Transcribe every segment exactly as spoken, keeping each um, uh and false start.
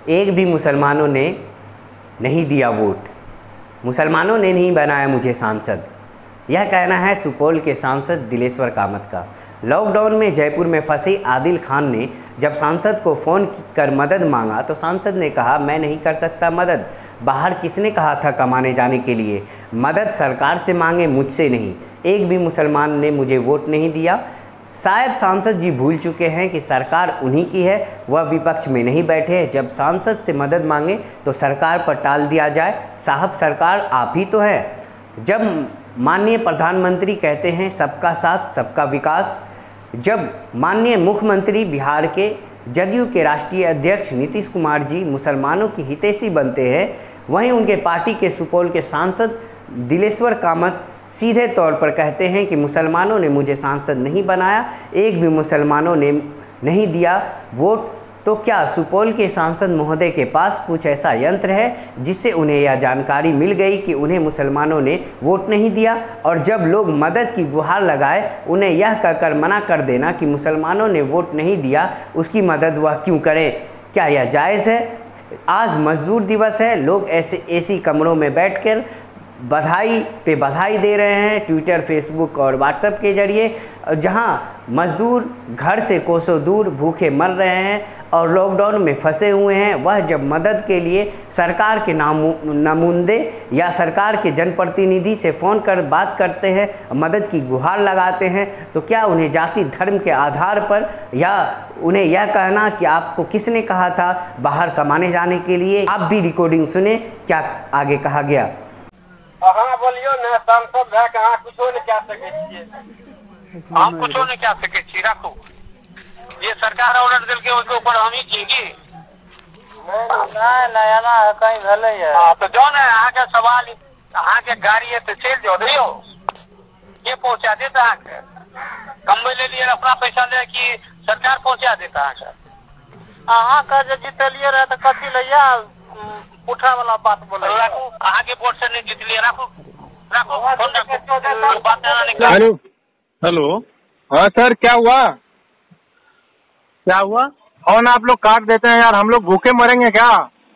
एक भी मुसलमानों ने नहीं दिया वोट, मुसलमानों ने नहीं बनाया मुझे सांसद। यह कहना है सुपौल के सांसद दिलेश्वर कामत का। लॉकडाउन में जयपुर में फंसे आदिल खान ने जब सांसद को फ़ोन कर मदद मांगा तो सांसद ने कहा मैं नहीं कर सकता मदद। बाहर किसने कहा था कमाने जाने के लिए? मदद सरकार से मांगे, मुझसे नहीं। एक भी मुसलमान ने मुझे वोट नहीं दिया। शायद सांसद जी भूल चुके हैं कि सरकार उन्हीं की है, वह विपक्ष में नहीं बैठे हैं। जब सांसद से मदद मांगे तो सरकार पर टाल दिया जाए। साहब सरकार आप ही तो है। जब माननीय प्रधानमंत्री कहते हैं सबका साथ सबका विकास, जब माननीय मुख्यमंत्री बिहार के जदयू के राष्ट्रीय अध्यक्ष नीतीश कुमार जी मुसलमानों की हितैषी बनते हैं, वहीं उनके पार्टी के सुपौल के सांसद दिलेश्वर कामत सीधे तौर पर कहते हैं कि मुसलमानों ने मुझे सांसद नहीं बनाया, एक भी मुसलमानों ने नहीं दिया वोट। तो क्या सुपौल के सांसद महोदय के पास कुछ ऐसा यंत्र है जिससे उन्हें यह जानकारी मिल गई कि उन्हें मुसलमानों ने वोट नहीं दिया? और जब लोग मदद की गुहार लगाए उन्हें यह कहकर मना कर देना कि मुसलमानों ने वोट नहीं दिया, उसकी मदद वह क्यों करें? क्या यह जायज़ है? आज मजदूर दिवस है, लोग ऐसे एसी कमरों में बैठकर बधाई पे बधाई दे रहे हैं ट्विटर, फेसबुक और व्हाट्सएप के जरिए, जहां मजदूर घर से कोसों दूर भूखे मर रहे हैं और लॉकडाउन में फंसे हुए हैं। वह जब मदद के लिए सरकार के नुमाइंदे या सरकार के जनप्रतिनिधि से फ़ोन कर बात करते हैं, मदद की गुहार लगाते हैं, तो क्या उन्हें जाति धर्म के आधार पर या उन्हें यह कहना कि आपको किसने कहा था बाहर कमाने जाने के लिए? आप भी रिकॉर्डिंग सुने क्या आगे कहा गया। हाँ बोलियो ना, सांसद है कहाँ कुछो नहीं क्या सके छिए, हम कुछो नहीं क्या सके छी। रखो ये सरकार ऑर्डर दिल के उसके ऊपर हम ही चींगी नहीं नया ना कहीं भले है। हाँ तो जो ना अहाँ के सवाल अहाँ के गाड़ी है तो चल जाओ दियो, ये पहुँचा देता अहाँ के कम ले लिए अपना पैसा ले कि सरकार पहुँचा देता अहाँ के। अहाँ का जो जीतलिए रहे तो कथी लिया उठा वाला बात बोले। अहाँ के वोट से नहीं जीत लिए, रखो रखो रखो। हेलो हेलो हाँ सर, क्या हुआ क्या हुआ? फोन आप लोग काट देते हैं यार, हम लोग भूखे मरेंगे क्या?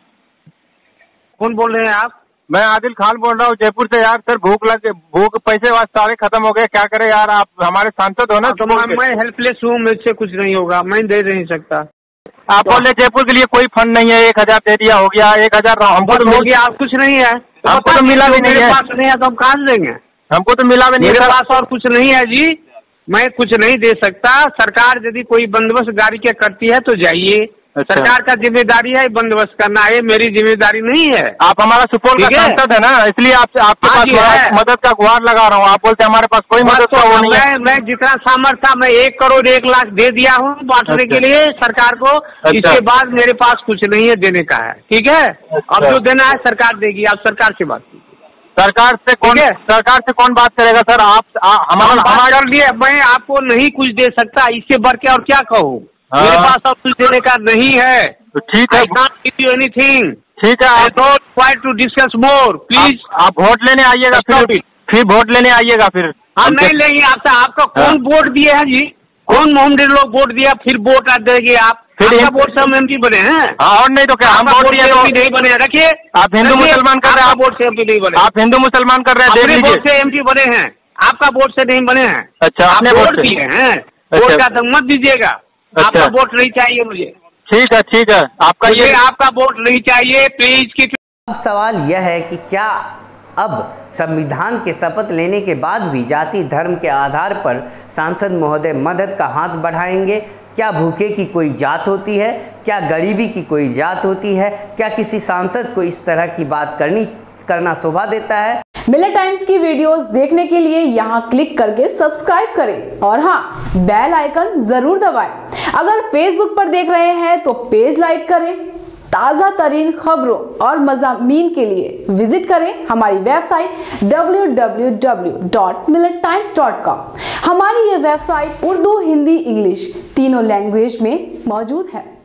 कौन बोल रहे हैं आप? मैं आदिल खान बोल रहा हूँ जयपुर से यार। सर भूख लगे, भूख पैसे वास्ते सारे खत्म हो गए, क्या करें यार? आप हमारे सांसद हो ना। तो मैं हेल्पलेस हूँ, मुझसे कुछ नहीं होगा, मैं दे नहीं सकता। आप बोल रहे जयपुर के लिए कोई फंड नहीं है, एक हजार दे दिया हो गया, एक हजार हमको तो हो गया, आप कुछ नहीं है, हमको तो मिला भी नहीं है। पास नहीं है तो हम कहाँ देंगे? हमको तो मिला भी नहीं, मेरे पास और कुछ नहीं है जी, मैं कुछ नहीं दे सकता। सरकार यदि कोई बंदोबस्त गाड़ी के करती है तो जाइए। अच्छा। सरकार का जिम्मेदारी है बंदोबस्त करना, ये मेरी जिम्मेदारी नहीं है। आप हमारा सुपौल का सांसद है ना, इसलिए आपसे आपके पास मदद का गुहार लगा रहा हूँ। आप बोलते हमारे पास कोई मदद का वो नहीं है। मैं जितना सामर्थ्य मैं एक करोड़ एक लाख दे दिया हूँ बांटने के लिए सरकार को। इसके बाद मेरे पास कुछ नहीं है देने का है, ठीक है? अब जो देना है सरकार देगी, आप सरकार से बात कीजिए। सरकार से कौन सरकार से कौन बात करेगा सर? आप हमारा हमारे लिए मैं आपको नहीं कुछ दे सकता, इससे बढ़ के और क्या कहूँ? मेरे पास अब कुछ देने का नहीं है। तो ठीक है, एनीथिंग ठीक है। आप don't try to discuss more please. आप वोट लेने आइएगा, फिर फिर वोट लेने आइएगा। फिर हम नहीं लेंगे आपसे। आपका कौन वोट दिए है जी? कौन मोहम्मद लोग वोट दिया फिर वोट देंगे आप? फिर वोट से हम एमपी बने हैं। हाँ और नहीं तो क्या? हम वोट दिए तो नहीं बने। रखिए, आप हिंदू मुसलमान कर रहे हैं, वोट से एमपी नहीं बने। आप हिंदू मुसलमान कर रहे हैं, अपने वोट से एमपी बने हैं, आपका वोट से नहीं बने हैं। अच्छा, आपने वोट दिए हैं, वोट का तो मत दीजिएगा। आपका वोट नहीं चाहिए मुझे। ठीक है ठीक है, आपका ये आपका वोट नहीं चाहिए प्लीज। अब सवाल यह है कि क्या अब संविधान के शपथ लेने के बाद भी जाति धर्म के आधार पर सांसद महोदय मदद का हाथ बढ़ाएंगे? क्या भूखे की कोई जात होती है? क्या गरीबी की कोई जात होती है? क्या किसी सांसद को इस तरह की बात करनी करना शोभा देता है? मिलत टाइम्स की वीडियोस देखने के लिए यहाँ क्लिक करके सब्सक्राइब करें और हाँ, बेल आइकन जरूर दबाएं। अगर फेसबुक पर देख रहे हैं तो पेज लाइक करें। ताज़ा तरीन खबरों और मज़ामीन के लिए विजिट करें हमारी website W W W dot Millat times dot com. हमारी ये वेबसाइट उर्दू, हिंदी, इंग्लिश तीनों लैंग्वेज में मौजूद है।